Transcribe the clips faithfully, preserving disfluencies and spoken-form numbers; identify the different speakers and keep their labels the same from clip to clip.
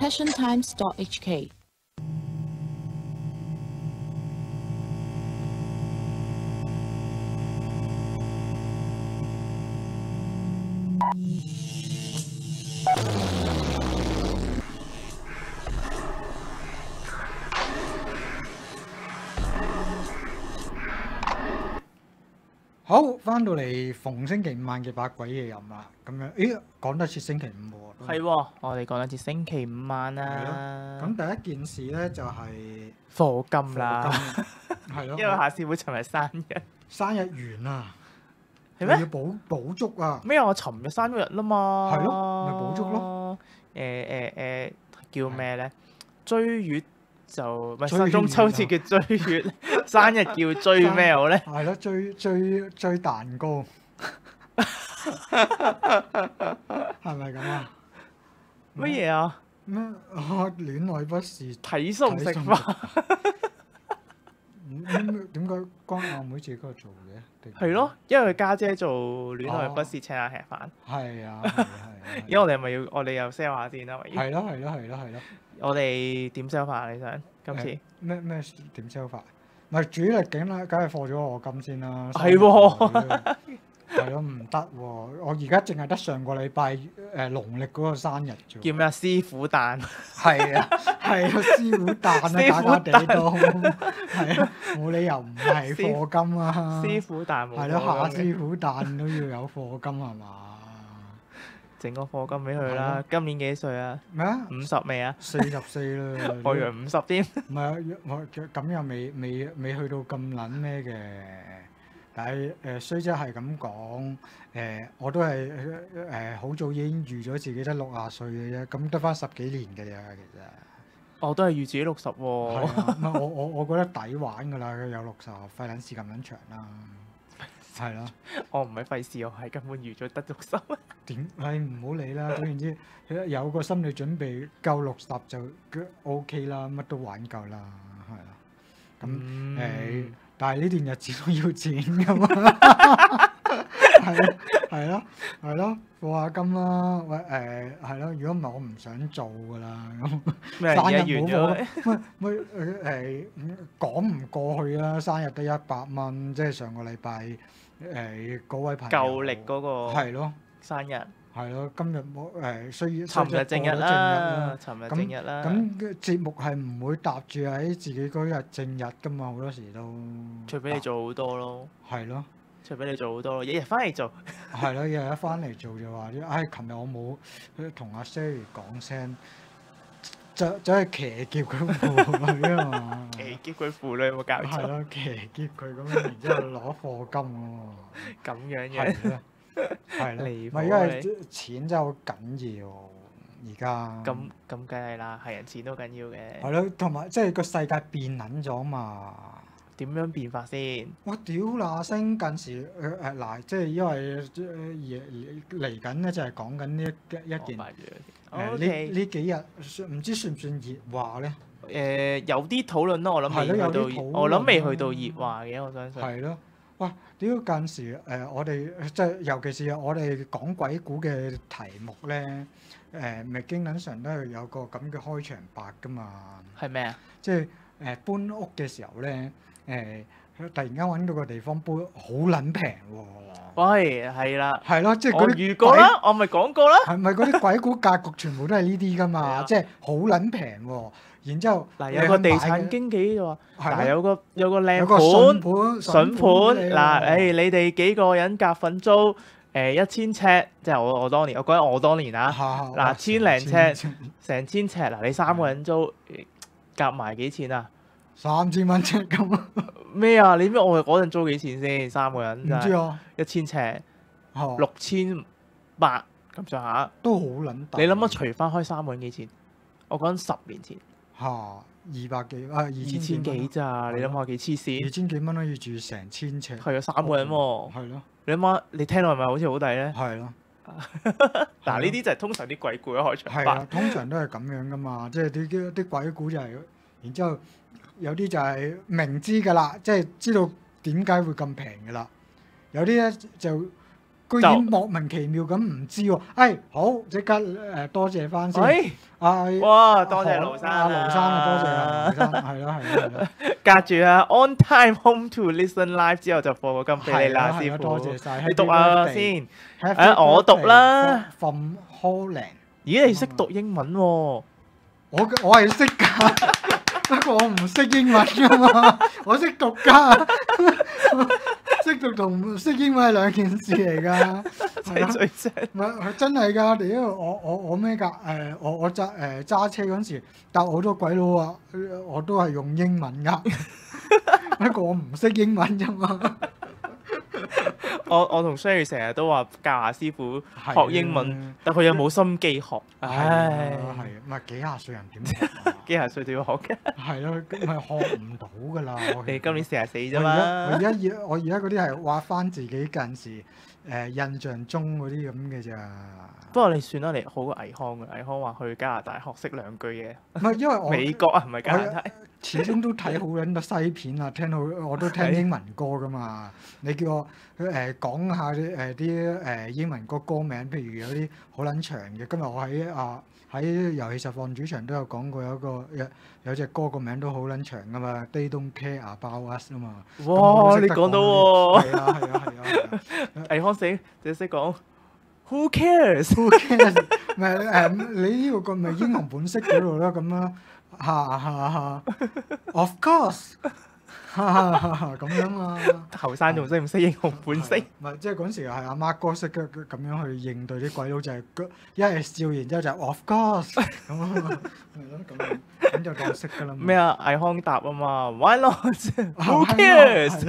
Speaker 1: passiontimes dot h k。
Speaker 2: 好，翻到嚟逢星期五晚嘅百鬼夜飲啦，咁樣，咦，講得似星期五喎。
Speaker 3: 係喎，我哋講得似星期五晚
Speaker 2: 係
Speaker 3: 啦。
Speaker 2: 咁第一件事咧就係
Speaker 3: 課金啦，
Speaker 2: 係咯，
Speaker 3: 因為夏師傅尋日生日。
Speaker 2: 生日完啊，
Speaker 3: 係咩
Speaker 2: 要補補足啊，
Speaker 3: 咩啊？我尋日生咗日啦嘛。
Speaker 2: 係咯咪補足
Speaker 3: 咯。誒誒誒，叫咩咧？追月就唔係
Speaker 2: 追月
Speaker 3: 中秋節叫追月，生日叫追咩好咧？
Speaker 2: 係咯，追追追蛋糕，係咪咁啊？
Speaker 3: 乜嘢啊？
Speaker 2: 咩啊？戀愛不是
Speaker 3: 睇餸食飯。
Speaker 2: 點點解關阿妹自己嗰度做嘅？
Speaker 3: 係咯，因為佢家姐做戀愛不是請客吃飯。
Speaker 2: 係啊，係啊，係啊。
Speaker 3: 因為我哋係咪要我哋又 sell 下先啦？咪要
Speaker 2: 係咯，係咯，係咯，係咯。
Speaker 3: 我哋點 sell 法啊？你想今次？
Speaker 2: 誒咩咩點 sell 法？咪主力景啦，梗係放咗我金先啦。
Speaker 3: 係喎，
Speaker 2: 係咯，唔得喎！我而家淨係得上個禮拜誒農曆嗰個生日啫。
Speaker 3: 叫咩啊？師傅誕。
Speaker 2: 係啊，係啊，師傅誕啊，假假地都係啊，冇理由唔係課金啊。
Speaker 3: 師傅誕冇。
Speaker 2: 係咯，下師傅誕都要有課金係嘛？
Speaker 3: 整個課金俾佢啦！今年幾歲啊？
Speaker 2: 咩啊？
Speaker 3: 五十未啊？
Speaker 2: 四十四啦。
Speaker 3: 我以為五十添。
Speaker 2: 唔係啊，我咁又未未未去到咁撚咩嘅。但係誒，雖則係咁講，誒我都係誒好早已經預咗自己得六廿歲嘅啫，咁得翻十幾年嘅啫，其實。
Speaker 3: 我都係預自己六十喎。
Speaker 2: 係啊，唔係我我我覺得抵玩㗎啦，佢有六十，費撚事咁撚長啦。係咯。
Speaker 3: 我唔係費事，我係根本預咗得六十。
Speaker 2: 點？誒唔好理啦，總言之，有個心理準備，夠六十就 O K 啦，乜都玩夠啦，係啦。咁誒。但係呢段日子都要錢噶嘛，係咯係咯係咯，課下金啦，喂誒係咯，如果唔係我唔想做噶啦咁。
Speaker 3: 咩
Speaker 2: 生日
Speaker 3: 完
Speaker 2: 冇
Speaker 3: 咗？
Speaker 2: 課，乜乜誒誒講唔過去啦，生日得一百蚊，即係上個禮拜誒嗰位朋友。
Speaker 3: 舊歷嗰個。
Speaker 2: 係咯。
Speaker 3: 生日。
Speaker 2: 係咯，今日冇誒需要。
Speaker 3: 尋日正日啦，尋日正日啦。
Speaker 2: 咁嘅節目係唔會搭住喺自己嗰日正日噶嘛，好多時都。
Speaker 3: 除非你做好多咯。
Speaker 2: 係咯。
Speaker 3: 除非你做好多咯，日日翻嚟做。
Speaker 2: 係咯，日日翻嚟做就話啲，唉，琴日我冇同阿 Sherry 講聲，就就係騎劫佢婦女啊嘛。
Speaker 3: 騎劫佢婦女有冇搞錯？
Speaker 2: 係咯，騎劫佢咁樣，然之後攞課金喎。
Speaker 3: 咁樣嘅。
Speaker 2: 係咯。係咯，
Speaker 3: 離譜
Speaker 2: 唔係因為錢真係好緊要，而家。
Speaker 3: 咁咁梗係啦，係人錢都緊要嘅。
Speaker 2: 係咯，同埋即係個世界變撚咗嘛。
Speaker 3: 點樣變法先？
Speaker 2: 哇！屌嗱聲近時誒誒嗱，即係因為誒嚟緊咧，就係講緊呢一一件誒呢呢幾日唔知算唔算熱話咧？
Speaker 3: 誒有啲討論咯，我諗未去到，我諗未去到熱話嘅，我相信。
Speaker 2: 係咯。哇！屌近時誒、呃，我哋即係尤其是我哋講鬼故嘅題目咧，誒咪經常上都係有個咁嘅開場白噶嘛。
Speaker 3: 係咩啊？
Speaker 2: 即係誒、呃、搬屋嘅時候咧，誒、呃、突然間揾到個地方搬，好撚平喎。
Speaker 3: 喂，係啦。
Speaker 2: 係咯，即係
Speaker 3: 我預過啦，我咪講過啦。
Speaker 2: 係咪嗰啲鬼故格局全部都係呢啲噶嘛？即係好撚平喎。然之後，
Speaker 3: 嗱有個地產經紀就話，嗱有個有個靚
Speaker 2: 盤，
Speaker 3: 筍盤，嗱誒你哋幾個人夾份租，誒一千尺，即係我我當年，我講我當年啊，嗱千零尺，成千尺，嗱你三個人租，夾埋幾錢啊？
Speaker 2: 三千蚊尺咁啊？
Speaker 3: 咩啊？你知我嗰陣租幾錢先？三個人
Speaker 2: 唔知啊，
Speaker 3: 一千尺，六千八咁上下，
Speaker 2: 都好撚大。
Speaker 3: 你諗下除翻開三個人幾錢？我講十年前。
Speaker 2: 嚇，二百幾啊，二千
Speaker 3: 千幾咋？你諗下幾黐線？
Speaker 2: 二千幾蚊可以住成千尺。
Speaker 3: 係啊，三個人喎。
Speaker 2: 係咯。
Speaker 3: 你諗下，你聽到係咪好似好抵咧？
Speaker 2: 係咯。
Speaker 3: 嗱，呢啲就係通常啲鬼故嘅開場白。
Speaker 2: 係啊，通常都係咁樣噶嘛，即係啲啲鬼故就係，然之後有啲就係明知㗎啦，即係知道點解會咁平㗎啦。有啲咧就居然莫名其妙咁唔知喎。誒好，即刻誒多謝翻先。
Speaker 3: 喂，
Speaker 2: 啊
Speaker 3: 哇，多謝盧生
Speaker 2: 啊，盧生啊，多謝啊，盧生，係咯係咯係咯。
Speaker 3: 隔住啊 on time home to listen live 之後就課個金俾你啦，師傅。
Speaker 2: 多謝晒。
Speaker 3: 你讀下先。
Speaker 2: 誒，
Speaker 3: 我讀啦。
Speaker 2: From Holland。
Speaker 3: 咦，你識讀英文喎？
Speaker 2: 我我係識㗎。不過我唔識英文㗎嘛，我識讀㗎，識讀同唔識英文係兩件事嚟㗎。
Speaker 3: 係最正。
Speaker 2: 唔係真係㗎，屌我我我咩㗎？誒我我揸誒揸車嗰陣時搭好多鬼佬啊，我都係用英文㗎。不過我唔識英文啫嘛。
Speaker 3: 我我同 Sherry 成日都話教下師傅學英文，但佢又冇心機學。唉，
Speaker 2: 係啊，唔係幾廿歲人點學啊？
Speaker 3: 幾廿歲都要學嘅。
Speaker 2: 係咯，咁咪學唔到㗎啦。
Speaker 3: 你今年四十四啫嘛。
Speaker 2: 我而家而我而家嗰啲係畫翻自己近時誒印象中嗰啲咁嘅咋。
Speaker 3: 不過你算啦，你好過倪匡嘅。倪匡話去加拿大學識兩句嘢。
Speaker 2: 唔係因為我
Speaker 3: 美國啊，唔係加拿大。
Speaker 2: 始終都睇好撚多西片啊，聽好我都聽英文歌㗎嘛。你叫我誒、呃、講下啲誒啲誒英文歌歌名，譬如有啲好撚長嘅。今日我喺啊喺遊戲實況主場都有講過，有一個有有隻歌個名都好撚長㗎嘛。They don't care about us 啊嘛。
Speaker 3: 哇！你講到喎。
Speaker 2: 係啊係啊係啊。
Speaker 3: 倪匡死只識講 Who cares？
Speaker 2: Who cares？ 唔係誒，你呢個個咪英雄本色嗰度咯，咁啦。嚇嚇嚇 ！Of course，咁樣啊！
Speaker 3: 後生仲識唔識英雄本色？
Speaker 2: 唔係，即係嗰陣時係阿媽哥識嘅咁樣去應對啲鬼佬，就係一係笑，然之後就 Of course 咁啊，係咯，咁樣咁就當識㗎啦。
Speaker 3: 咩啊？倪匡答啊嘛 ，Why not？Who cares？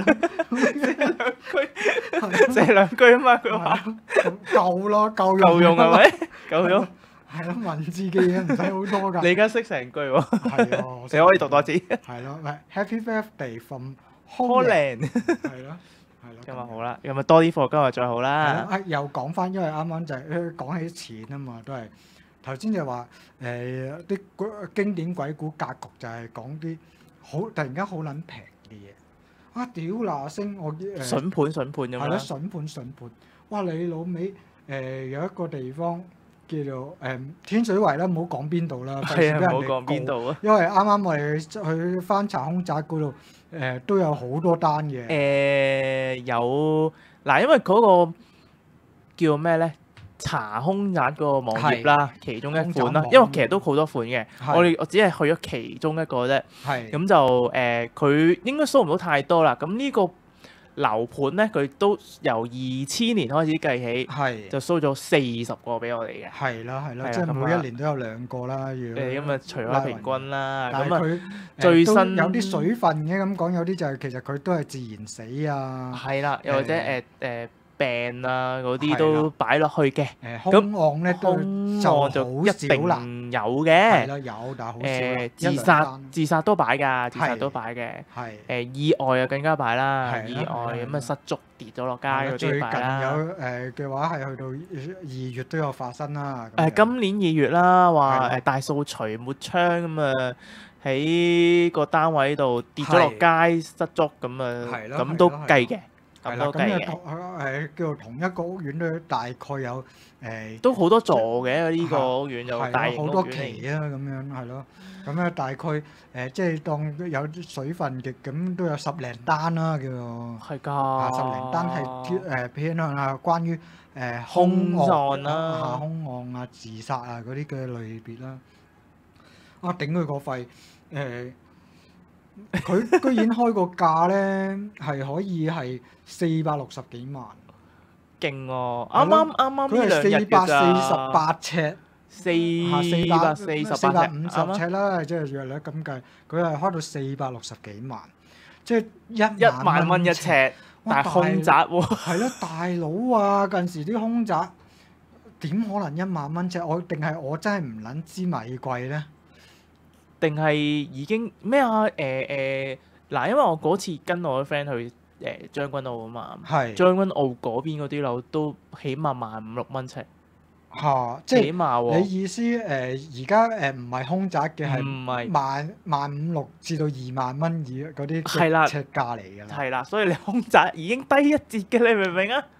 Speaker 3: 借兩句啊嘛，佢話
Speaker 2: 夠咯，夠
Speaker 3: 夠用係咪？夠用。
Speaker 2: 係咯，文字嘅嘢唔使好多㗎。
Speaker 3: 你而家識成句喎。
Speaker 2: 係啊，
Speaker 3: 你可以讀多次。
Speaker 2: 係咯，喂 Happy Birthday from
Speaker 3: Holland。
Speaker 2: 係咯，係咯。
Speaker 3: 今日好啦，咁咪多啲貨，今日再好啦。
Speaker 2: 係又講翻，因為啱啱就係講起錢啊嘛，都係頭先就話誒啲經典鬼故格局就係講啲好突然間好撚平嘅嘢。啊屌嗱聲，我誒
Speaker 3: 筍盤筍盤咁樣。
Speaker 2: 係咯，筍盤筍盤。哇！你老味誒有一個地方。叫做誒、嗯、天水圍啦，唔好講邊度啦，費事俾人哋告。因為啱啱我哋去翻查凶宅嗰度誒都有好多單嘅。誒、
Speaker 3: 呃、有嗱，因為嗰個叫咩咧？查凶宅嗰個網頁啦，是其中一款啦，因為其實都好多款嘅。是我哋我只係去咗其中一個啫。係咁是就誒，佢、呃、應該搜唔到太多啦。咁呢個樓盤咧，佢都由二千年開始計起，係就 show 咗四十個俾我哋嘅。係啦係啦，即係每一年都有兩個啦。誒咁啊，除咗平均啦，咁啊佢最新有啲水分嘅咁講，有啲就係其實佢都係自然死啊。係啦，又或者誒誒病啊嗰啲都擺落去嘅。誒兇案咧都就好一定有嘅。係啦，有但係好少。誒自殺自殺都擺㗎，自殺都擺嘅。係誒意外啊更加擺啦，意外咁啊失足跌咗落街嗰啲擺啦。最近有誒嘅話係去到二月都有發生啦。誒今年二月啦，話誒大掃除抹窗咁啊，喺個單位度跌咗落街失足咁啊，咁都計嘅。係啦，咁誒同誒叫做同一個屋苑都大概有誒，都好多座嘅呢個屋苑就大型屋苑嚟嘅。好多期啊，咁樣係咯，咁咧大概誒即係當有啲水分嘅，咁都有十零單啦，叫做係㗎，十零單係誒偏向啊關於誒兇案啦、兇案啊、自殺啊嗰啲嘅類別啦。啊頂佢個肺誒！佢居然開個價咧，係可以係四百六十幾萬，勁喎！啱啱啱啱呢兩日㗎咋？佢係四百四十八尺，四百四十四百五十尺啦，即係約略咁計，佢係開到四百六十幾萬，即係一一萬蚊一尺，但係凶宅喎。係咯，大佬啊！近時啲凶宅點可能一萬蚊尺？我定係我真係唔撚知米貴咧？定係已經咩啊？誒誒嗱，因為我嗰次跟我啲 friend 去誒將軍澳啊嘛，係將軍澳嗰邊嗰啲樓都起碼萬五六蚊尺嚇，即係起碼喎。你意思誒而家誒唔係空宅嘅係唔係萬萬五六至到二萬蚊以嗰啲係啦尺價嚟㗎啦，係啦，所以你空宅已經低一截嘅，你明唔明啊？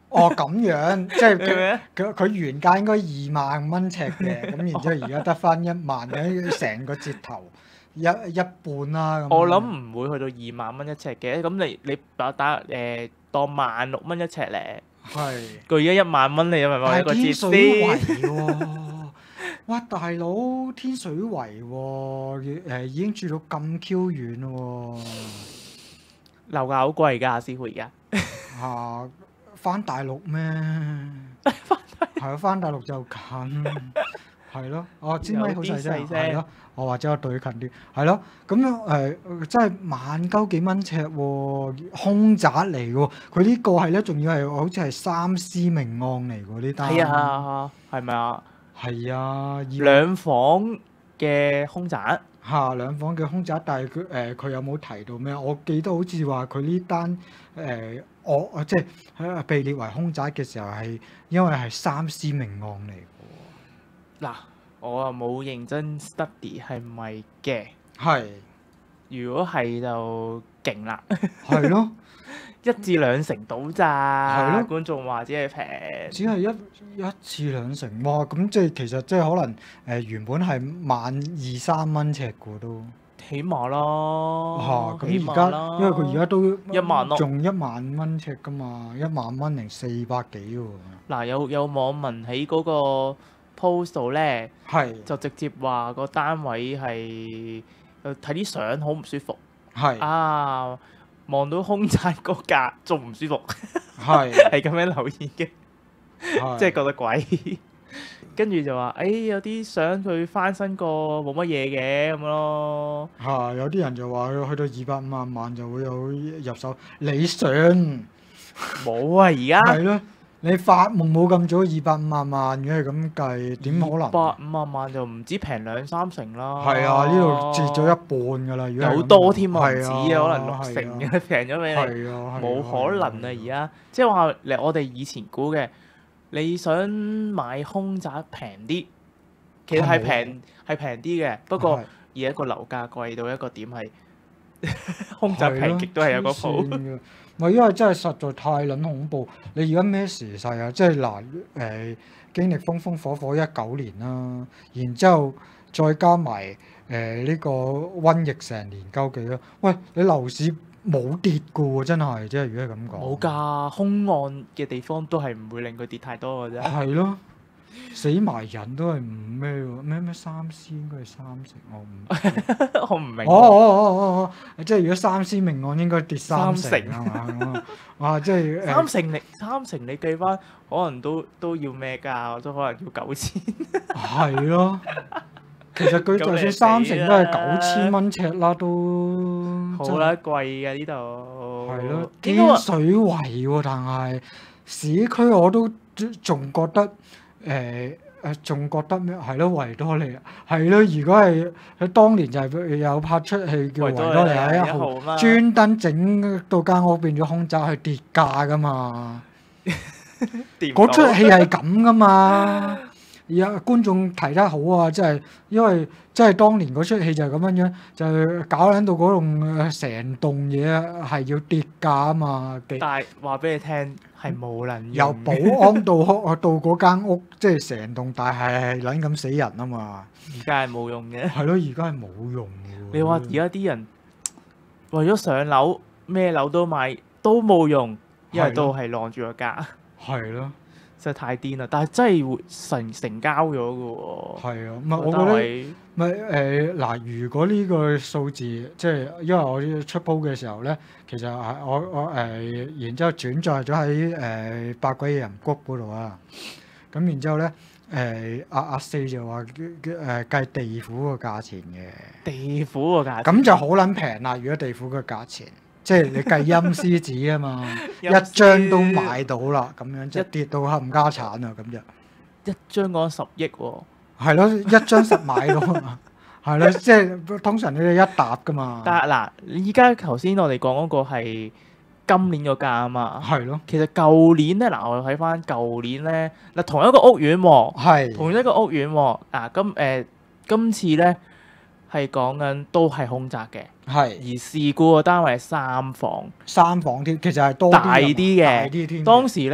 Speaker 2: 哦咁樣，即係佢
Speaker 3: 明唔明啊？
Speaker 2: 佢佢原價應該二萬蚊尺嘅，咁然之後而家得翻一萬，咁成個折頭一一半啦。咁
Speaker 3: 我諗唔會去到二萬蚊一尺嘅，咁你你打打誒當萬六蚊一尺咧，
Speaker 2: 係，
Speaker 3: 佢而家一萬蚊，你有咪
Speaker 2: 但係
Speaker 3: 買一個折
Speaker 2: 天水圍
Speaker 3: 先？
Speaker 2: 喎，哇大佬天水圍喎，誒已經住到咁 Q 遠喎，
Speaker 3: 樓價好貴㗎，師傅而家。
Speaker 2: 嚇翻大陸咩？係啊，翻大陸就近，係咯。哦，支咪好細聲，
Speaker 3: 有啲細聲
Speaker 2: 係咯。我或者我對近啲，係咯。咁樣誒，真係萬鳩幾蚊尺喎，空宅嚟喎。佢呢個係咧，仲要係好似係三思命案嚟喎呢單。
Speaker 3: 係啊，係咪啊？
Speaker 2: 係啊，要
Speaker 3: 兩房嘅空宅，
Speaker 2: 嚇兩房嘅空宅，但係佢誒佢有冇提到咩？我記得好似話佢呢單誒我即係喺被列為空宅嘅時候係因為係三思命案嚟嘅
Speaker 3: 嗱，我又冇認真 study 係咪嘅。
Speaker 2: 喎。係
Speaker 3: 如果係就勁啦，
Speaker 2: 係咯，
Speaker 3: 一至兩成到咋。
Speaker 2: 係咯
Speaker 3: 觀眾話只係平，
Speaker 2: 只係一一次兩成哇！咁即係其實即係可能誒、呃、原本係萬二三蚊尺嘅都
Speaker 3: 起碼咯。
Speaker 2: 嚇
Speaker 3: 起碼
Speaker 2: 咁而家
Speaker 3: 啦
Speaker 2: 因為佢而家都
Speaker 3: 一萬咯
Speaker 2: 仲一萬蚊尺噶嘛，一萬蚊零四百幾喎。
Speaker 3: 嗱，有有網民喺嗰個 post 度咧，
Speaker 2: 係
Speaker 3: 就直接話個單位係誒睇啲相好唔舒服
Speaker 2: 係
Speaker 3: 啊，望到空宅個價仲唔舒服，
Speaker 2: 係
Speaker 3: 係咁樣留言嘅，
Speaker 2: 係
Speaker 3: 即係覺得鬼。跟住就話誒、哎、有啲相佢翻新過冇乜嘢嘅咁咯。
Speaker 2: 嚇有啲人就話去到二百五萬萬就會有入手，你想
Speaker 3: 冇啊，而家
Speaker 2: 係咯？你發夢冇咁早二百五萬萬嘅咁計，點可能？
Speaker 3: 百五萬萬就唔止平兩三成啦。
Speaker 2: 係啊，呢度折咗一半㗎啦，如果係咁
Speaker 3: 有多添啊，唔止
Speaker 2: 係
Speaker 3: 啊，可能六成嘅平咗俾你。
Speaker 2: 係啊，
Speaker 3: 冇可能啊！而家即係話，嚟我哋以前估嘅，你想買空宅平啲，其實係平係平啲嘅。不過而家個樓價貴到一個點係，空宅平極都係有個譜。
Speaker 2: 唔係因為真係實在太撚恐怖。你而家咩時勢啊？即係嗱誒，經歷風風火火一九年啦，然之後再加埋誒呢個瘟疫成年鳩幾啦。喂，你樓市冇跌嘅喎，真係即係如果係咁講。
Speaker 3: 冇㗎，兇案嘅地方都係唔會令佢跌太多嘅啫。
Speaker 2: 係咯，死埋人都係唔咩喎？咩咩三思應該係三成，我唔
Speaker 3: 我唔明。
Speaker 2: 哦哦哦哦哦，即係如果三思命案應該跌三成
Speaker 3: 三成
Speaker 2: 係嘛？哇！即係
Speaker 3: 三成你三成你計翻，可能都都要咩㗎？都可能要九千。
Speaker 2: 係咯。其實佢就算三成都係九千蚊尺啦，都
Speaker 3: 好啦，貴嘅呢度。
Speaker 2: 係咯，
Speaker 3: 應該話
Speaker 2: 天水圍喎，但係市區我都仲覺得誒誒，仲覺得咩係咯？維多利亞係咯，如果係佢當年就係有拍出戲叫維多利亞一號，
Speaker 3: 嘛，
Speaker 2: 專登整到間屋變咗空宅去跌價噶嘛，嗰出戲係咁噶嘛。而家觀眾提得好啊，即係因為即係當年嗰出戲就係咁樣樣，就係搞緊到嗰棟成棟嘢係要跌價啊嘛。
Speaker 3: 但係話俾你聽係冇能
Speaker 2: 由
Speaker 3: 用
Speaker 2: 保安到到嗰間屋，即係成棟大廈係撚咁死人啊嘛。
Speaker 3: 而家係冇用嘅。
Speaker 2: 係咯，而家係冇用嘅。
Speaker 3: 你話而家啲人為咗上樓，咩樓都買都冇用，因為都係晾住個價。
Speaker 2: 係咯。
Speaker 3: 真係太癲啦！但係真係會成成交咗嘅喎。
Speaker 2: 係啊，唔係我覺得，唔係誒嗱。如果呢個數字即係因為我出鋪嘅時候咧，其實係我我誒、呃，然之後轉載咗喺誒百鬼夜人谷嗰度啊。咁然之後咧，誒阿阿四就話誒計地府個價錢嘅。
Speaker 3: 地府個價錢
Speaker 2: 咁就好撚平啦！如果地府個價錢。即係你計陰司紙啊嘛，一張都買到啦，咁樣即係跌到冚家產啊！咁就
Speaker 3: 一張講十億喎。
Speaker 2: 係咯，一張實買到啊，係咯，即係通常你哋一沓噶嘛。
Speaker 3: 但係嗱，依家頭先我哋講嗰個係今年個價啊嘛。
Speaker 2: 係咯。
Speaker 3: 其實舊年咧，嗱我睇翻舊年咧，嗱同一個屋苑喎，
Speaker 2: 係
Speaker 3: 同一個屋苑喎，嗱今誒今次咧係講緊都係空宅嘅。
Speaker 2: 係，
Speaker 3: 而事故個單位係三房，
Speaker 2: 三房添，其實係多
Speaker 3: 大啲嘅。
Speaker 2: 大啲添。
Speaker 3: 當時咧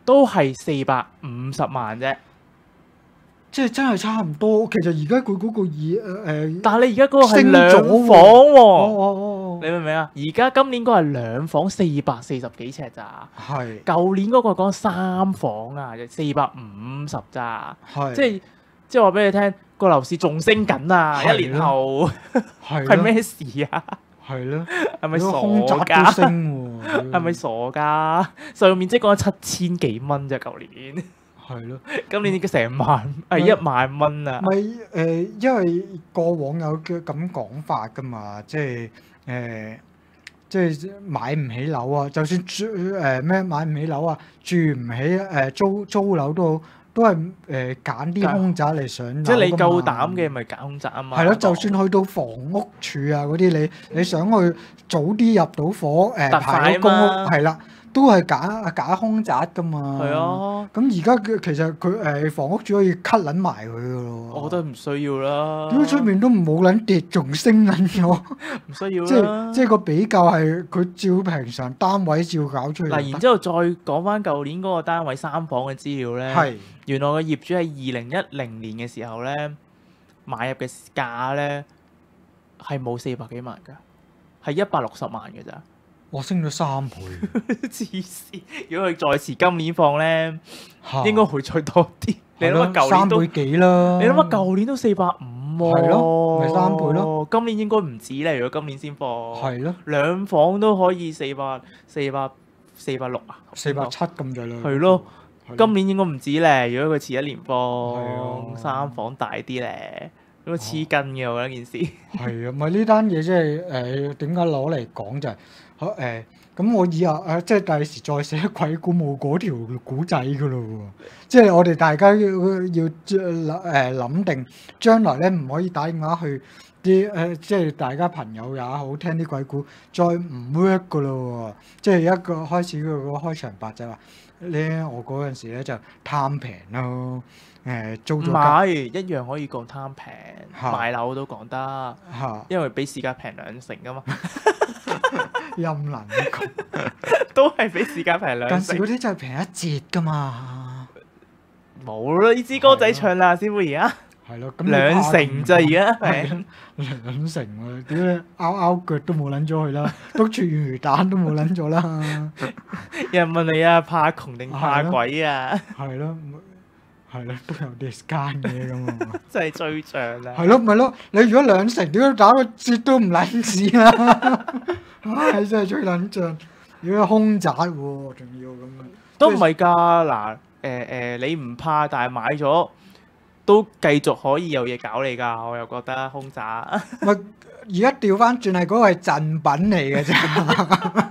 Speaker 3: 都係四百五十萬啫。
Speaker 2: 即係真係差唔多。其實而家佢嗰個二誒誒，
Speaker 3: 但係你而家嗰個係
Speaker 2: 升
Speaker 3: 兩
Speaker 2: 咗
Speaker 3: 房喎、
Speaker 2: 哦哦哦
Speaker 3: 你明唔明啊？而家今年嗰個係兩房四百四十幾尺咋，
Speaker 2: 係
Speaker 3: 舊年嗰個講三房啊，四百五十咋，
Speaker 2: 係
Speaker 3: 即係即係話俾你聽，個樓市仲升緊啊！
Speaker 2: 係
Speaker 3: 一年後
Speaker 2: 係
Speaker 3: 係咩事啊？
Speaker 2: 係咯，
Speaker 3: 係咪
Speaker 2: 個空宅都
Speaker 3: 傻㗎？
Speaker 2: 升喎，
Speaker 3: 係咪傻㗎？實用面積講七千幾蚊啫，舊年，
Speaker 2: 係咯，
Speaker 3: 今年已經成萬係一萬蚊啊！
Speaker 2: 咪誒，因為過往有嘅咁講法㗎嘛，即係誒，即係買唔起樓啊，就算住誒咩買唔起樓啊，住唔起誒租租樓都好，都係誒揀啲空宅嚟上樓㗎嘛。
Speaker 3: 即係你夠膽嘅，咪揀空宅啊嘛。
Speaker 2: 係咯，就算去到房屋處啊嗰啲，你你想去早啲入到伙誒
Speaker 3: 特
Speaker 2: 排到公屋，
Speaker 3: 快啊嘛
Speaker 2: 係啦，都係揀揀空宅噶嘛。
Speaker 3: 係啊，
Speaker 2: 咁而家嘅其實佢誒房屋處可以 cut 撚埋佢噶咯。
Speaker 3: 我覺得唔需要啦。
Speaker 2: 點解出面都冇撚跌，仲升撚咗？
Speaker 3: 唔需要
Speaker 2: 即
Speaker 3: 啦
Speaker 2: 係。即係個比較係佢照平常單位照搞出嚟。
Speaker 3: 嗱，然之後再講翻舊年嗰個單位三房嘅資料咧，
Speaker 2: 係
Speaker 3: 原來個業主喺二零一零年嘅時候咧買入嘅價咧係冇四百幾萬㗎，係一百六十萬㗎咋。
Speaker 2: 我升咗三倍，
Speaker 3: 黐線！如果佢再遲今年放咧，
Speaker 2: 嚇
Speaker 3: 應該會再多啲。你諗下
Speaker 2: 係咯三
Speaker 3: 舊年都，
Speaker 2: 倍幾啦？
Speaker 3: 你諗下舊年都四百五喎。
Speaker 2: 係咯咪三倍咯。
Speaker 3: 今年應該唔止咧，如果今年先放。
Speaker 2: 係咯，
Speaker 3: 兩房都可以四百、四百、四百六啊。
Speaker 2: 四百七咁滯啦。
Speaker 3: 係咯。
Speaker 2: 係咯
Speaker 3: 今年應該唔止咧，如果佢遲一年
Speaker 2: 係
Speaker 3: 放，
Speaker 2: 啊
Speaker 3: 三房大啲咧，咁啊黐筋嘅我覺得件事。
Speaker 2: 係啊，咪呢單嘢即係誒點解攞嚟講就係好誒咁我以後誒即係第時再寫鬼故冇嗰條古仔噶咯喎，即係我哋大家要要誒諗定將來咧唔可以打電話去啲誒、呃、即係大家朋友也好聽啲鬼故再唔 work 噶咯喎，即係一個開始嗰個開場白就話咧我嗰陣時咧就貪平咯。誒租咗
Speaker 3: 唔係一樣可以講貪平，
Speaker 2: 嚇
Speaker 3: 買樓都講得，
Speaker 2: 嚇
Speaker 3: 因為比市價平兩成噶嘛，
Speaker 2: 陰能講。
Speaker 3: 都係比市價平兩成。
Speaker 2: 近時嗰啲就係平一截噶嘛，
Speaker 3: 冇啦，呢支歌仔唱啦，師傅而家
Speaker 2: 係咯，咁你
Speaker 3: 兩
Speaker 2: 怕
Speaker 3: 成咋而家
Speaker 2: 係
Speaker 3: 係
Speaker 2: 兩成喎，點解拗拗腳都冇撚咗佢啦，篤住魚蛋都冇撚咗啦，
Speaker 3: 有人問你啊，怕窮定怕鬼啊？
Speaker 2: 係咯，係咯，都有 discount 嘅咁啊，
Speaker 3: 真係追漲啦！
Speaker 2: 係咯，咪咯，你如果兩成點解打個折都唔撚止啦？唉，真係追撚漲，如果空宅喎，仲要咁啊，
Speaker 3: 都唔係㗎，嗱誒誒，你唔怕，但係買咗都繼續可以有嘢搞你㗎，我又覺得空宅。
Speaker 2: 咪而家調翻轉係嗰個係贈品嚟嘅啫。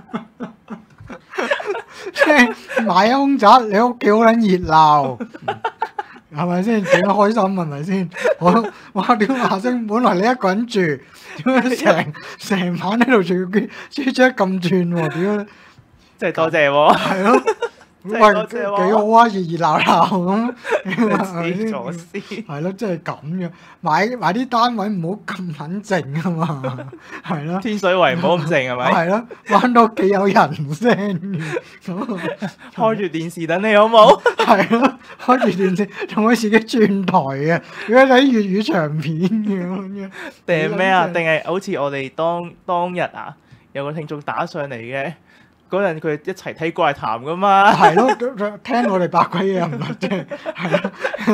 Speaker 2: 即係買空宅，你屋企好撚熱鬧，係咪先？幾開心係咪先？我哇屌下聲，本來你一個人住，點解成成晚喺度住豬豬咁轉喎？屌你！
Speaker 3: 真係多謝喎，
Speaker 2: 係咯，
Speaker 3: 真
Speaker 2: 喂
Speaker 3: 係多謝喎
Speaker 2: 幾好啊，熱熱鬧鬧咁，係咪
Speaker 3: 死
Speaker 2: 先？
Speaker 3: 咗先。
Speaker 2: 係咯，即係咁樣買買啲單位唔好咁撚靜啊嘛，係咯。
Speaker 3: 天水圍唔好咁靜係咪？
Speaker 2: 係咯，玩到屋企有人聲嘅，咁
Speaker 3: 開住電視等你好冇？
Speaker 2: 係咯，開住電視仲可以自己轉台嘅，如果睇粵語長片嘅咁樣。
Speaker 3: 定係咩啊？定係好似我哋當當日啊，有個聽眾打上嚟嘅嗰陣，佢一齊睇怪談噶嘛？
Speaker 2: 係咯，聽我哋八鬼嘢唔得啫，係咯，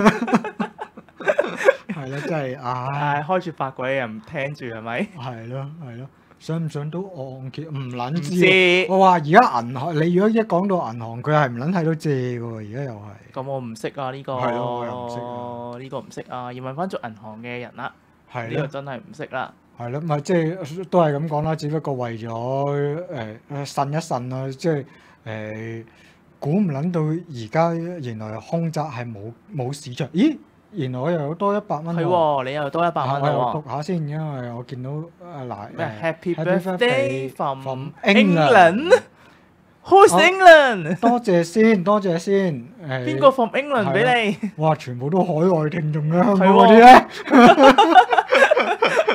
Speaker 2: 係咯，真係唉，
Speaker 3: 唉，開住八鬼又唔聽住係咪？
Speaker 2: 係咯，係咯，上唔上到按揭唔撚
Speaker 3: 唔
Speaker 2: 知。
Speaker 3: 知
Speaker 2: 我話而家銀行，你如果一講到銀行，佢係唔撚睇到借嘅喎，而家又係。
Speaker 3: 咁我唔識啊呢個，
Speaker 2: 係咯我又唔識啊
Speaker 3: 呢個唔識啊，要問翻做銀行嘅人啦。
Speaker 2: 係咯。
Speaker 3: 呢個真係唔識啦。
Speaker 2: 係咯，咪即係都係咁講啦，只不過為咗誒誒呻一呻啦，即係誒估唔撚到而家原來空宅係冇冇市場，咦？原來我又有多一百蚊
Speaker 3: 係喎，你又多一百蚊
Speaker 2: 我又
Speaker 3: 喎。
Speaker 2: 讀下先，因為我見到啊嗱
Speaker 3: 咩
Speaker 2: 誒
Speaker 3: ？Happy
Speaker 2: Happy
Speaker 3: birthday
Speaker 2: birthday
Speaker 3: from
Speaker 2: from
Speaker 3: England。Who's England？
Speaker 2: 多謝先，多謝先誒。
Speaker 3: 邊個 from England 俾你？
Speaker 2: 哇！全部都海外聽眾嘅香港
Speaker 3: 係喎
Speaker 2: 嗰啲咧，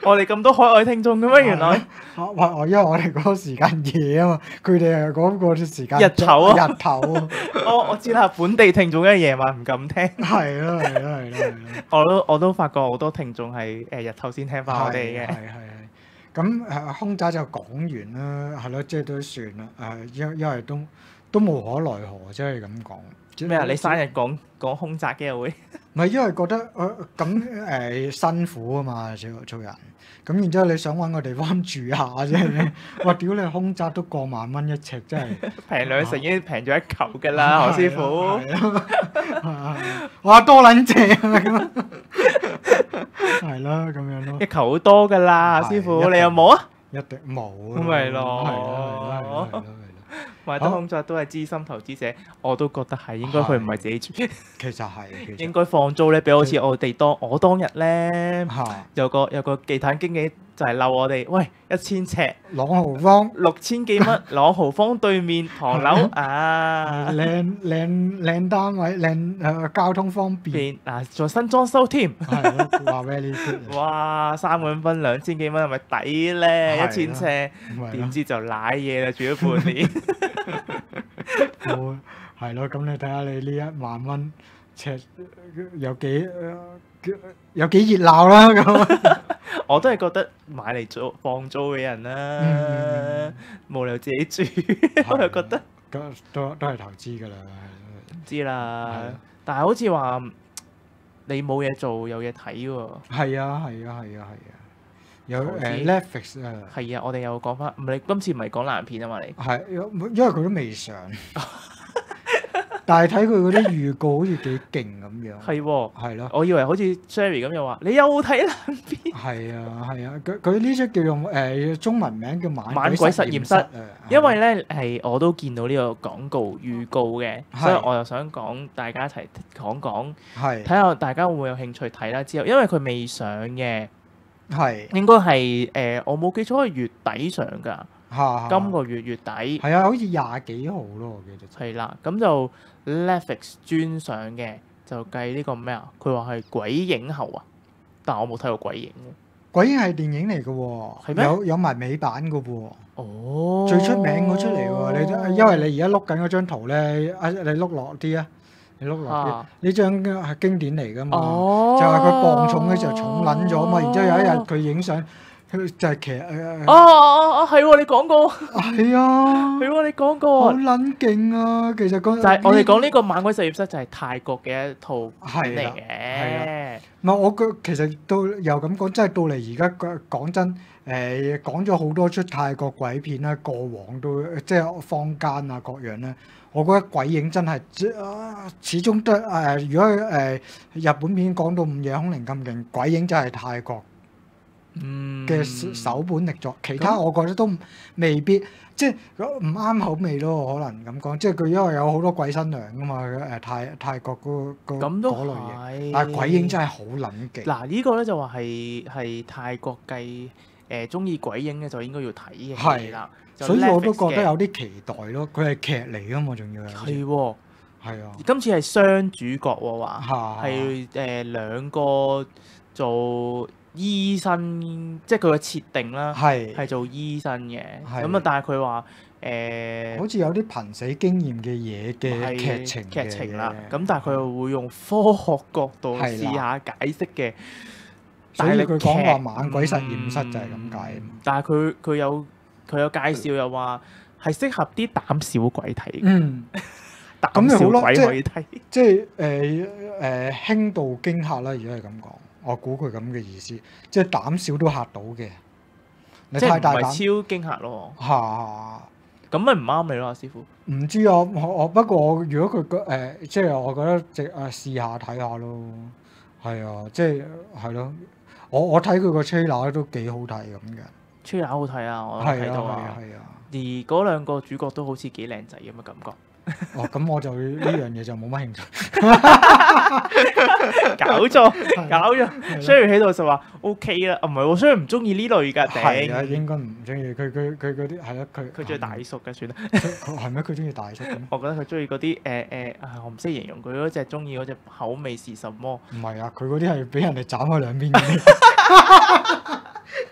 Speaker 3: 我哋咁多海外聽眾嘅咩？原來
Speaker 2: 我我因為我哋嗰個時間夜啊嘛，佢哋係嗰個時間
Speaker 3: 日頭啊，
Speaker 2: 日頭啊。
Speaker 3: 我我知啦，本地聽眾因為夜晚唔敢聽。
Speaker 2: 係咯係咯係咯係咯。
Speaker 3: 我都我都發覺好多聽眾係誒日頭先聽翻我哋嘅。
Speaker 2: 係係係。咁誒空姐就講完啦，係咯，即係都算啦。誒，因因為都都無可奈何，即係咁講。
Speaker 3: 咩啊？你生日講講空姐嘅會？
Speaker 2: 唔係因為覺得誒咁誒辛苦啊嘛，做做人。咁然之後你想揾個地方住下啫，哇！屌你空宅都過萬蚊一尺，真係
Speaker 3: 平兩成已經平咗一球㗎啦，何師傅。
Speaker 2: 哇！多撚正啊咁，係咯咁樣咯。
Speaker 3: 一球好多㗎啦，師傅你有冇啊？
Speaker 2: 一定冇。
Speaker 3: 咁咪咯。
Speaker 2: 係咯係咯係咯。
Speaker 3: 買得空宅都係資深投資者，我都覺得係應該佢唔係自己住。
Speaker 2: 其實係，
Speaker 3: 應該放租咧，俾好似我哋當我當日咧，
Speaker 2: 嚇
Speaker 3: 有個有個地產經紀就係嬲我哋，喂一千尺
Speaker 2: 朗豪坊
Speaker 3: 六千幾蚊，朗豪坊對面唐樓啊，
Speaker 2: 靚靚靚單位，靚誒交通方便，
Speaker 3: 嗱做新裝修添，
Speaker 2: 係咯，話俾你知。
Speaker 3: 哇三個人分兩千幾蚊係咪抵咧？一千尺點知就賴嘢啦，住咗半年。
Speaker 2: 係咯，咁你睇下你呢一萬蚊尺有幾有幾熱鬧啦咁。
Speaker 3: 我都係覺得買嚟做放租嘅人啦，
Speaker 2: 嗯，
Speaker 3: 冇理由自己住，我又覺得
Speaker 2: 都都都係投資㗎啦。
Speaker 3: 唔知啦，但係好似話你冇嘢做有嘢睇喎。
Speaker 2: 係啊係啊係啊係啊，有誒 Netflix 啊。
Speaker 3: 係啊，我哋又講翻，唔係今次唔係講爛片啊嘛你。
Speaker 2: 係，因為佢都未上。但係睇佢嗰啲預告好似幾勁咁樣。
Speaker 3: 係喎。
Speaker 2: 係咯。
Speaker 3: 我以為好似 Sherry 咁又話，你又睇爛片。
Speaker 2: 係啊係啊，佢佢呢出叫做誒中文名叫猛
Speaker 3: 猛鬼實驗室啊。因為咧係我都見到呢個廣告預告嘅，所以我又想講大家一齊講講，睇下大家會唔會有興趣睇啦。之後因為佢未上嘅，
Speaker 2: 係
Speaker 3: 應該係誒我冇記錯係月底上㗎。
Speaker 2: 嚇！
Speaker 3: 今個月月底
Speaker 2: 係啊，好似廿幾號咯，我記得。
Speaker 3: 係啦，咁就 Netflix 專上嘅，就計呢個咩啊？佢話係鬼影后啊，但我冇睇過鬼影喎。
Speaker 2: 鬼影係電影嚟嘅喎，
Speaker 3: 係咩？
Speaker 2: 有有埋美版嘅喎。
Speaker 3: 哦，
Speaker 2: 最出名嗰出嚟喎，你因為你而家碌緊嗰張圖咧，啊你碌落啲啊，你碌落啲，呢張係經典嚟㗎嘛，就係佢磅重嘅時候重撚咗嘛，然之後有一日佢影相。佢就係騎誒
Speaker 3: 哦哦哦，係喎！你講過
Speaker 2: 係啊，
Speaker 3: 係喎！你講過
Speaker 2: 好撚勁啊！其實講
Speaker 3: 就係我哋講呢個猛鬼實驗室就係泰國嘅一套片嚟嘅。
Speaker 2: 係啊，唔係我覺其實都又咁講，真係到嚟而家講真誒，講咗好多出泰國鬼片啦，過往都即係坊間啊各樣咧，我覺得鬼影真係始終都誒，如果誒日本片講到午夜凶鈴咁勁，鬼影真係泰國嘅首本力作，其他我覺得都未必，即係唔啱口味咯，可能咁講。即係佢因為有好多鬼新娘噶嘛，誒泰泰國嗰嗰嗰類嘢，但係鬼影真係好撚勁。
Speaker 3: 嗱呢個咧就話係係泰國計誒中意鬼影嘅就應該要睇嘅。
Speaker 2: 係啦，所以我都覺得有啲期待咯。佢係劇嚟噶嘛，仲要
Speaker 3: 係喎，
Speaker 2: 係啊。
Speaker 3: 今次係雙主角喎，話係誒兩個做醫生，即係佢個設定啦，係係做醫生嘅。咁啊，但係佢話誒，
Speaker 2: 好似有啲瀕死經驗嘅嘢嘅劇情
Speaker 3: 劇情啦。咁但係佢又會用科學角度試下解釋嘅。
Speaker 2: 所以佢講話猛鬼實驗室就係咁解。
Speaker 3: 但係佢佢有佢有介紹又話係適合啲膽小鬼睇。
Speaker 2: 嗯，
Speaker 3: 膽小鬼可以睇。
Speaker 2: 即係誒誒輕度驚嚇啦，如果係咁講。我估佢咁嘅意思，即係膽小都嚇到嘅。你太大膽，
Speaker 3: 即係唔係超驚嚇咯？
Speaker 2: 嚇、啊！
Speaker 3: 咁咪唔啱你咯，師傅。
Speaker 2: 唔知啊，我我不過我如果佢個誒，即係我覺得值誒試下睇下咯。係啊，即係係咯。我我睇佢個 trailer 都幾好睇咁嘅。
Speaker 3: trailer 好睇啊！我睇到啊。係啊。而嗰兩個主角都好似幾靚仔咁嘅感覺。
Speaker 2: 哦，咁我就呢樣嘢就冇乜興趣。
Speaker 3: 搞錯，搞錯。Sherry 喺度就話 OK 啦，唔係喎，Sherry唔中意呢類㗎。
Speaker 2: 係啊，應該唔中意。佢佢佢嗰啲係咯，佢
Speaker 3: 佢中意大叔嘅算啦。
Speaker 2: 係咩？佢中意大叔咁？
Speaker 3: 我覺得佢中意嗰啲誒誒，我唔識形容佢嗰隻中意嗰隻口味是什麼？
Speaker 2: 唔係啊，佢嗰啲係俾人哋斬開兩邊嘅。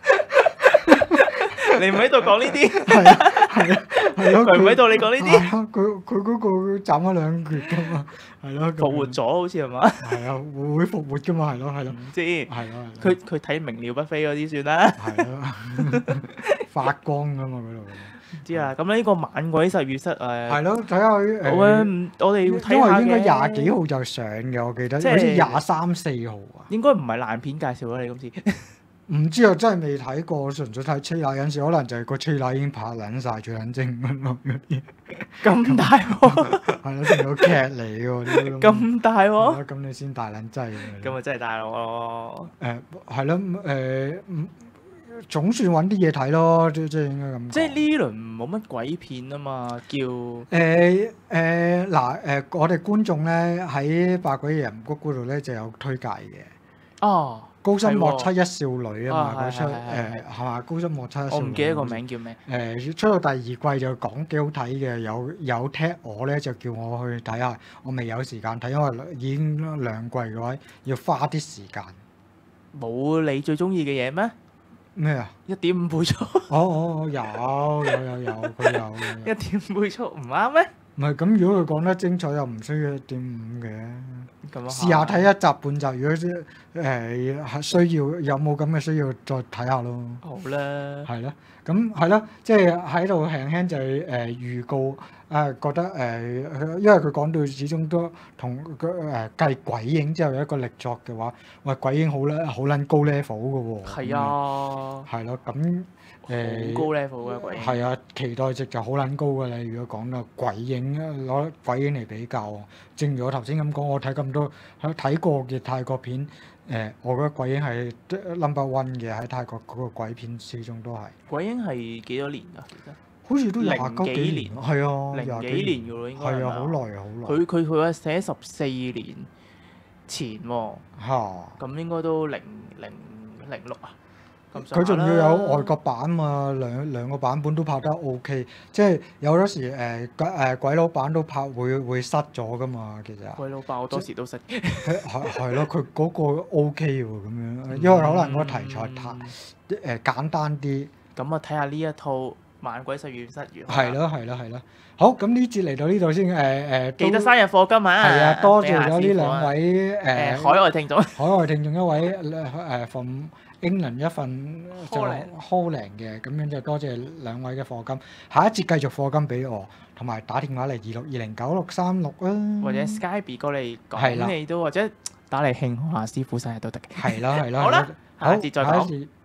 Speaker 3: 你唔喺度講呢啲，
Speaker 2: 係啊係啊係咯，
Speaker 3: 佢唔喺度你講呢啲，
Speaker 2: 啲，佢佢嗰個斬咗兩橛噶嘛，係咯，咁
Speaker 3: 復活咗好似係嘛？
Speaker 2: 係啊，會會復活噶嘛，係咯係咯，
Speaker 3: 唔知，
Speaker 2: 係咯，
Speaker 3: 佢佢睇鳴鳥不飛嗰啲算啦。
Speaker 2: 係咯，發光噶嘛嗰度。
Speaker 3: 唔知啊，咁呢個猛鬼實驗室誒，
Speaker 2: 係咯，睇下佢誒。
Speaker 3: 我唔我哋要睇
Speaker 2: 因
Speaker 3: 下
Speaker 2: 為應該
Speaker 3: 嘅
Speaker 2: 廿幾號就上嘅，我記得，
Speaker 3: 即係
Speaker 2: 好似廿三四號啊。
Speaker 3: 應該唔係爛片介紹啦，你今次。
Speaker 2: 唔知啊，真係未睇過，純粹睇 trailer 有陣時可能就係個 trailer已經拍撚晒最撚精咁咯，嗰啲
Speaker 3: 咁大鑊，
Speaker 2: 係咯，成個劇嚟嘅喎，啲
Speaker 3: 咁大
Speaker 2: 係
Speaker 3: 鑊，
Speaker 2: 咯咁你先大撚劑
Speaker 3: 咁啊真係大鑊咯。
Speaker 2: 誒係咯誒，嗯總算揾啲嘢睇咯，即即係應該咁講。
Speaker 3: 即係呢輪冇乜鬼片啊嘛，叫
Speaker 2: 誒誒嗱誒，我哋觀眾咧喺百鬼夜人谷嗰度咧就有推介嘅。
Speaker 3: 哦，
Speaker 2: 高深莫
Speaker 3: 係
Speaker 2: 測一少女啊嘛，
Speaker 3: 啊係係
Speaker 2: 嗰出誒
Speaker 3: 係
Speaker 2: 係嘛？高深莫測一少女。
Speaker 3: 我唔記得個名叫咩。
Speaker 2: 誒出到第二季就講幾好睇嘅，有有踢我咧就叫我去睇下，我未有時間睇，因為已經兩季嘅話要花啲時間。
Speaker 3: 冇你最中意嘅嘢咩？
Speaker 2: 咩啊？
Speaker 3: 一點五倍速，
Speaker 2: 哦哦哦，有有有有，佢有嘅。
Speaker 3: 一點五倍速唔啱咩？
Speaker 2: 唔係咁，如果佢講得精彩又唔需要一點五嘅。
Speaker 3: 咁啊，
Speaker 2: 試下睇一集半集，如果誒係需要有冇咁嘅需要，再睇下咯。
Speaker 3: 好啦，
Speaker 2: 係咯，咁係咯，即係喺度輕輕就係誒預告啊，覺得誒，因為佢講到始終都同個誒繼鬼影之後有一個力作嘅話，喂鬼影好撚好撚高 level 嘅喎。
Speaker 3: 係啊，
Speaker 2: 係咯，咁
Speaker 3: 好
Speaker 2: 誒
Speaker 3: 高 level 嘅鬼影。
Speaker 2: 係啊，期待值就好撚高㗎啦。如果講到鬼影攞鬼影嚟比較，正如我頭先咁講，我睇咁多睇過嘅泰國片。誒，我覺得鬼影係 number one 嘅，喺泰國嗰個鬼片始終都係。
Speaker 3: 鬼影係幾多年㗎？其實
Speaker 2: 好似都廿
Speaker 3: 零
Speaker 2: 九幾
Speaker 3: 幾年
Speaker 2: 係啊，
Speaker 3: 零
Speaker 2: 廿
Speaker 3: 幾年㗎咯，應該
Speaker 2: 係啊，好
Speaker 3: 係咪
Speaker 2: 耐啊，好耐。
Speaker 3: 佢佢佢話寫十四年前喎，
Speaker 2: 嚇！
Speaker 3: 咁應該都零零零六啊。咁上
Speaker 2: 佢仲
Speaker 3: 下
Speaker 2: 要有
Speaker 3: 啦
Speaker 2: 外國版嘛，兩兩個版本都拍得 OK，即係有嗰時誒鬼誒鬼佬版都拍會會失咗噶嘛，其實。
Speaker 3: 鬼佬爆好多時都識。
Speaker 2: 係係係咯，佢嗰個 OK 喎咁樣，因為可能嗰個題材太誒簡單啲。
Speaker 3: 咁啊，睇下呢一套《猛鬼實驗室》如何啦。
Speaker 2: 係咯係咯係咯，好咁呢節嚟到呢度先誒誒。
Speaker 3: 記得生日課金啊！
Speaker 2: 係啊，多謝
Speaker 3: 俾下
Speaker 2: 咗呢兩
Speaker 3: 師傅啊
Speaker 2: 位誒
Speaker 3: 誒海外聽眾。
Speaker 2: 海外聽眾一位誒 from England 一份就 Holland 嘅，咁樣就多謝兩位嘅課金。下一節繼續課金俾我，同埋打電話嚟二六二零九六三六啊，
Speaker 3: 或者 Skype 過嚟
Speaker 2: 係啦
Speaker 3: 講你都，或者打嚟慶賀下師傅生日都得嘅。
Speaker 2: 係啦係啦。
Speaker 3: 好啦，
Speaker 2: 好
Speaker 3: 下一節再講。
Speaker 2: 下一節